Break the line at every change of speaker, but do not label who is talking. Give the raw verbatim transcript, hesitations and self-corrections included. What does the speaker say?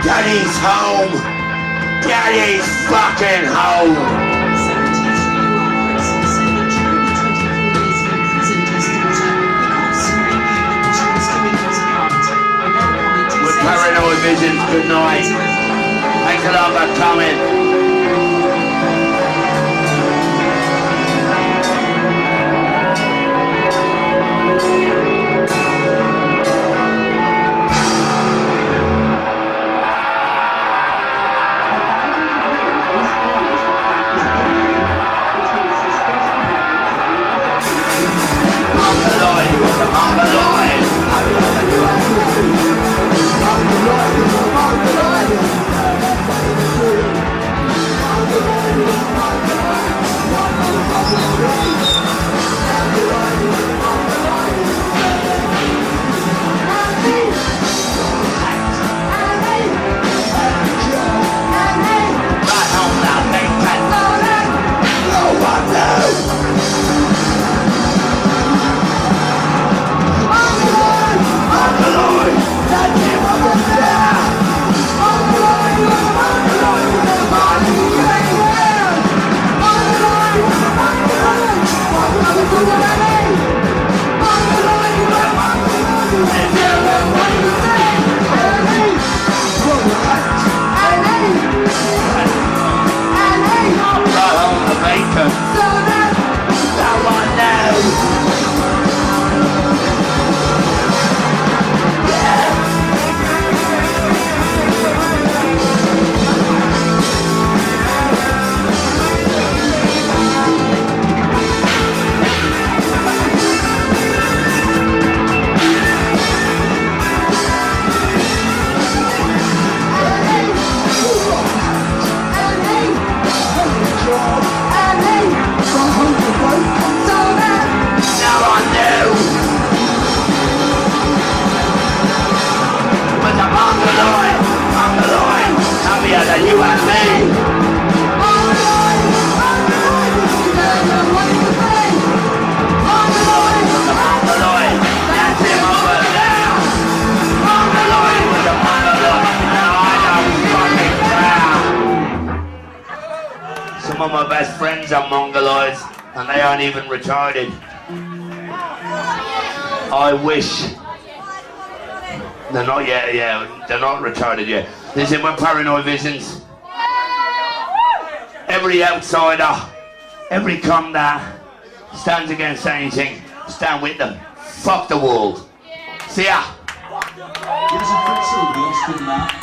Daddy's home! Daddy's fucking home!
seventy-three-year-old Fritzil said that during the twenty-four days he imprisoned his daughter, he constantly viewed that she was doing his part. At one point he
With
said...
paranoid visions, good night. Thanks a lot for coming. Some of my best friends are Mongoloids, and they aren't even retarded. I wish. They're not yet, yeah, they're not retarded yet. Listen, we're paranoid visions. Every outsider, every con that stands against anything, stand with them. Fuck the world. See ya.
Here's a Fritzil, the Austin man.